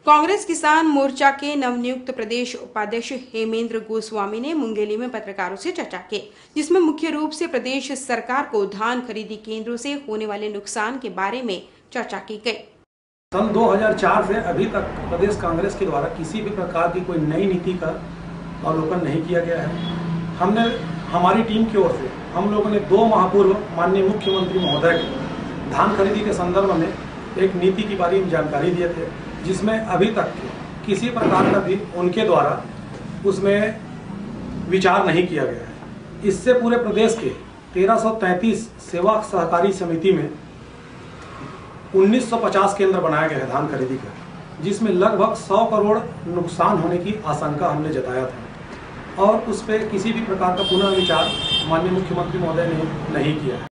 कांग्रेस किसान मोर्चा के नवनियुक्त प्रदेश उपाध्यक्ष हेमेंद्र गोस्वामी ने मुंगेली में पत्रकारों से चर्चा की, जिसमें मुख्य रूप से प्रदेश सरकार को धान खरीदी केंद्रों से होने वाले नुकसान के बारे में चर्चा की गई। सन 2004 से अभी तक प्रदेश कांग्रेस के द्वारा किसी भी प्रकार की कोई नई नीति का अवलोकन नहीं किया गया है। हमारी टीम की ओर से हम लोगों ने 2 माह पूर्व माननीय मुख्यमंत्री महोदय को धान खरीदी के संदर्भ में एक नीति के बारे में जानकारी दिए थे, जिसमें अभी तक किसी प्रकार का भी उनके द्वारा उसमें विचार नहीं किया गया है। इससे पूरे प्रदेश के 1333 सेवा सहकारी समिति में 1950 केंद्र बनाया गया है धान खरीदी का, जिसमें लगभग 100 करोड़ नुकसान होने की आशंका हमने जताया था और उस पर किसी भी प्रकार का पुनः विचार माननीय मुख्यमंत्री महोदय ने नहीं किया है।